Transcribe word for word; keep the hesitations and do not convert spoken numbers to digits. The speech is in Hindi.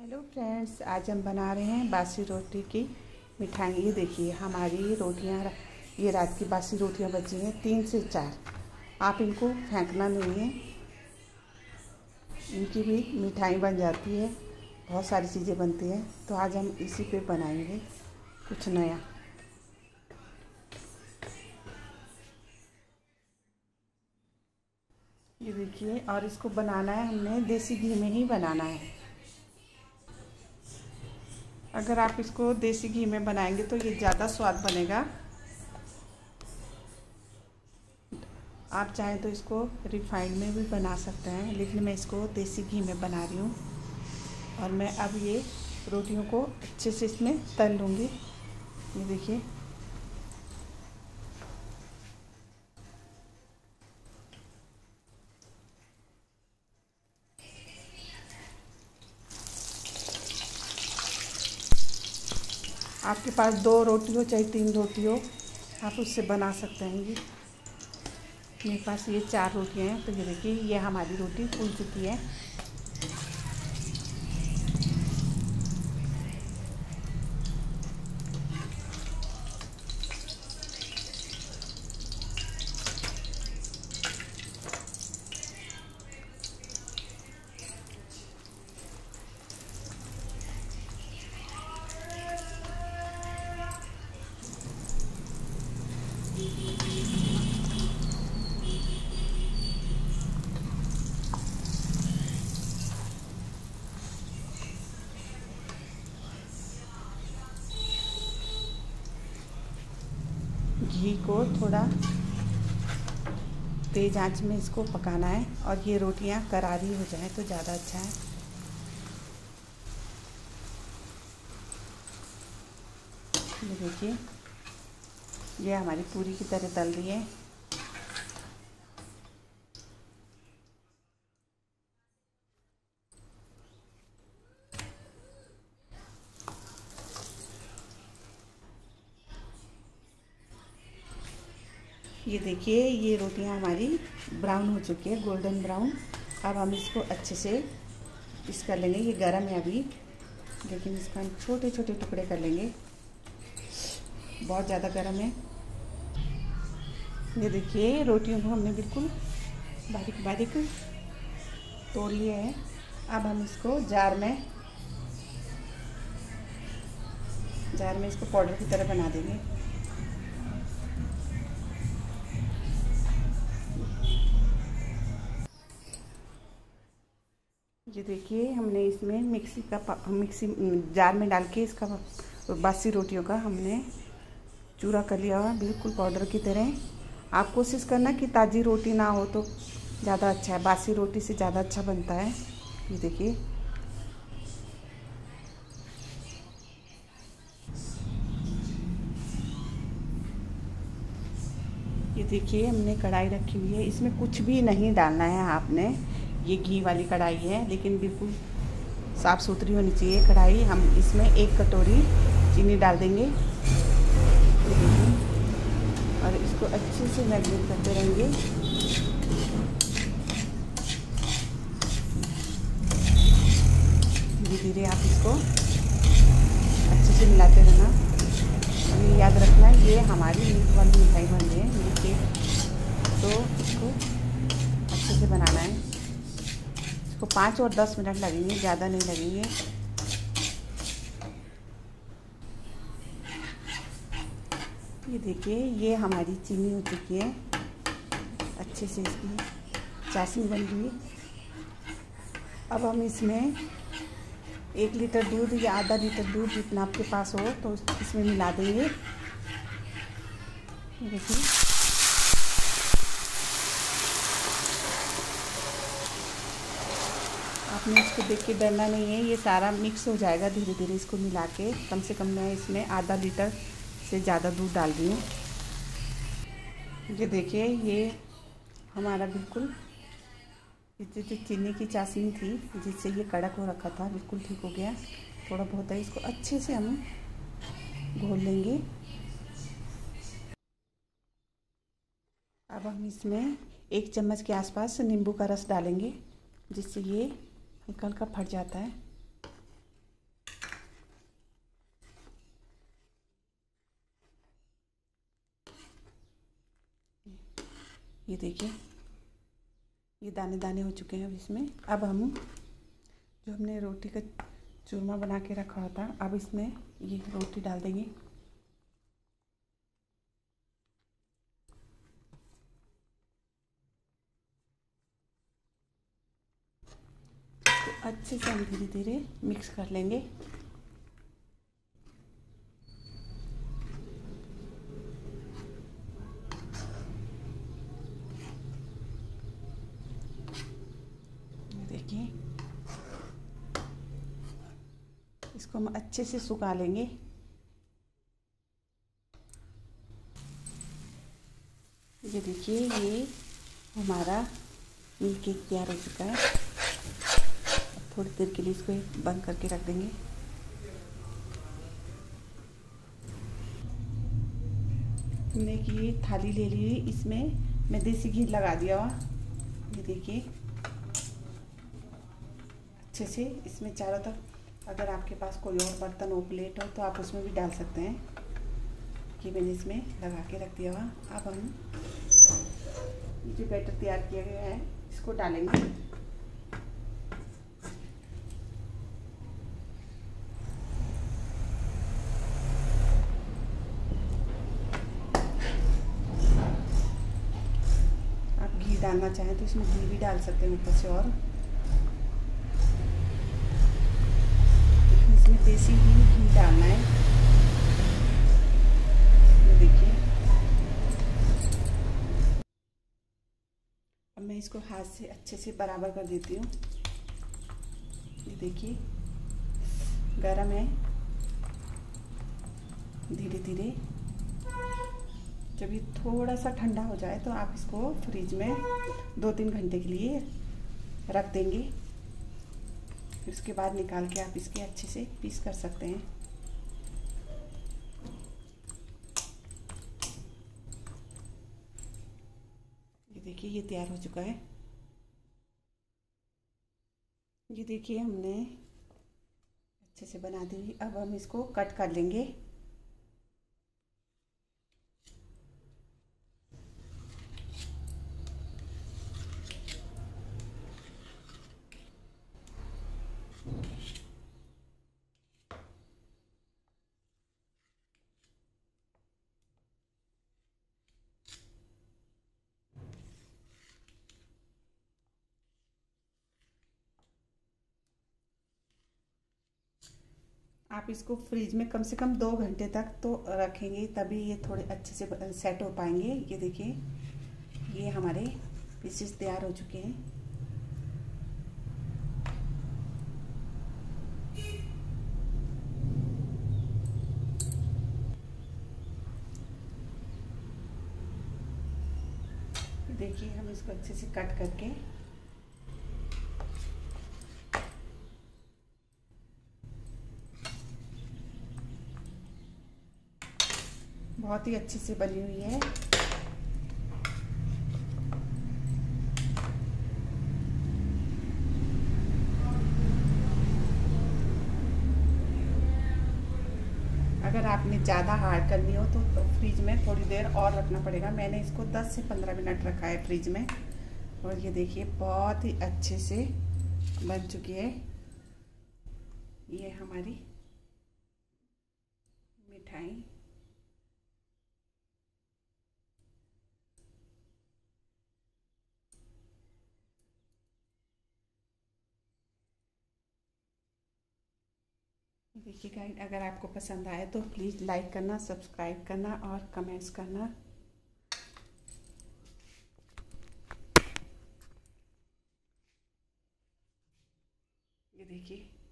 हेलो फ्रेंड्स, आज हम बना रहे हैं बासी रोटी की मिठाई। ये देखिए हमारी रोटियां, ये रात की बासी रोटियां बची हैं तीन से चार। आप इनको फेंकना नहीं है, इनकी भी मिठाई बन जाती है, बहुत सारी चीज़ें बनती हैं। तो आज हम इसी पे बनाएंगे कुछ नया। ये देखिए, और इसको बनाना है हमने देसी घी में ही बनाना है। अगर आप इसको देसी घी में बनाएंगे तो ये ज़्यादा स्वाद बनेगा। आप चाहें तो इसको रिफाइंड में भी बना सकते हैं, लेकिन मैं इसको देसी घी में बना रही हूँ। और मैं अब ये रोटियों को अच्छे से इसमें तल लूँगी। ये देखिए, आपके पास दो रोटी हो चाहे तीन रोटी हो, आप उससे बना सकते हैं। ये मेरे पास ये चार रोटियां हैं, तो ये देखिए ये हमारी रोटी फूल चुकी है। घी को थोड़ा तेज़ आंच में इसको पकाना है, और ये रोटियां करारी हो जाए तो ज़्यादा अच्छा है। ये देखिए, ये हमारी पूरी की तरह तल रही है। ये देखिए, ये रोटियां हमारी ब्राउन हो चुकी है, गोल्डन ब्राउन। अब हम इसको अच्छे से पीस कर लेंगे। ये गरम है अभी, लेकिन इसका हम छोटे छोटे टुकड़े कर लेंगे, बहुत ज़्यादा गरम है। ये देखिए, रोटियों को हमने बिल्कुल बारीक बारीक तोड़ लिया है। अब हम इसको जार में जार में इसको पाउडर की तरह बना देंगे। ये देखिए, हमने इसमें मिक्सी का मिक्सी जार में डाल के इसका बासी रोटियों का हमने चूरा कर लिया हुआ, बिल्कुल पाउडर की तरह। आप कोशिश करना कि ताज़ी रोटी ना हो तो ज़्यादा अच्छा है, बासी रोटी से ज़्यादा अच्छा बनता है। ये देखिए, ये देखिए हमने कढ़ाई रखी हुई है, इसमें कुछ भी नहीं डालना है आपने। ये घी वाली कढ़ाई है, लेकिन बिल्कुल साफ़ सुथरी होनी चाहिए कढ़ाई। हम इसमें एक कटोरी चीनी डाल देंगे और इसको अच्छे से मैरिनेट करते रहेंगे। धीरे धीरे आप इसको अच्छे से मिलाते रहना। और ये याद रखना, ये हमारी मीठ वाली मिठाई बन रही है, मीठ केक। तो इसको अच्छे से बनाना है। इसको पाँच और दस मिनट लगेंगे, ज़्यादा नहीं लगेंगे। ये देखिए, ये हमारी चीनी हो चुकी है, अच्छे से इसकी चाशनी बन गई है। अब हम इसमें एक लीटर दूध या आधा लीटर दूध, जितना आपके पास हो, तो इसमें मिला देंगे। देखिए, आपने इसको देख के डरना नहीं है, ये सारा मिक्स हो जाएगा धीरे धीरे। इसको मिला के कम से कम मैं इसमें आधा लीटर से ज़्यादा दूध डाल रही हूँ। ये देखिए, ये हमारा बिल्कुल जो चीनी की चाशनी थी जिससे ये कड़क हो रखा था, बिल्कुल ठीक हो गया। थोड़ा बहुत है, इसको अच्छे से हम घोल लेंगे। अब हम इसमें एक चम्मच के आसपास नींबू का रस डालेंगे, जिससे ये हल्का हल्का फट जाता है। ये देखिए ये दाने दाने हो चुके हैं अब इसमें। अब हम जो हमने रोटी का चूरमा बना के रखा होता अब इसमें ये रोटी डाल देंगे। तो अच्छे से हम धीरे धीरे मिक्स कर लेंगे। देखिए इसको हम अच्छे से सुखा लेंगे। ये देखिए ये हमारा मिल्क केक तैयार हो चुका है। थोड़ी देर के लिए इसको बंद करके रख देंगे। हमने एक ये थाली ले ली, इसमें मैं देसी घी लगा दिया हुआ। ये देखिए अच्छे से इसमें चारों तरफ, अगर आपके पास कोई और बर्तन हो, प्लेट हो, तो आप उसमें भी डाल सकते हैं। कि मैंने इसमें लगा के रख दिया हुआ। अब हम जो बैटर तैयार किया गया है इसको डालेंगे। आप घी डालना चाहें तो इसमें घी भी डाल सकते हैं ऊपर से, और इसमें देसी घी घी डालना है। ये देखिए अब मैं इसको हाथ से अच्छे से बराबर कर देती हूँ। ये देखिए गरम है। धीरे धीरे जब ये थोड़ा सा ठंडा हो जाए तो आप इसको फ्रिज में दो तीन घंटे के लिए रख देंगे। फिर उसके बाद निकाल के आप इसके अच्छे से पीस कर सकते हैं। ये देखिए ये तैयार हो चुका है। ये देखिए हमने अच्छे से बना दी। अब हम इसको कट कर लेंगे। आप इसको फ्रिज में कम से कम दो घंटे तक तो रखेंगे, तभी ये थोड़े अच्छे से सेट हो पाएंगे। ये देखिए ये हमारे पीसेस तैयार हो चुके हैं। देखिए हम इसको अच्छे से कट करके बहुत ही अच्छी से बनी हुई है। अगर आपने ज़्यादा हार्ड करनी हो तो, तो फ्रिज में थोड़ी देर और रखना पड़ेगा। मैंने इसको दस से पंद्रह मिनट रखा है फ्रिज में, और ये देखिए बहुत ही अच्छे से बन चुकी है ये हमारी मिठाई। देखिए गाइड, अगर आपको पसंद आए तो प्लीज़ लाइक करना, सब्सक्राइब करना और कमेंट्स करना। ये देखिए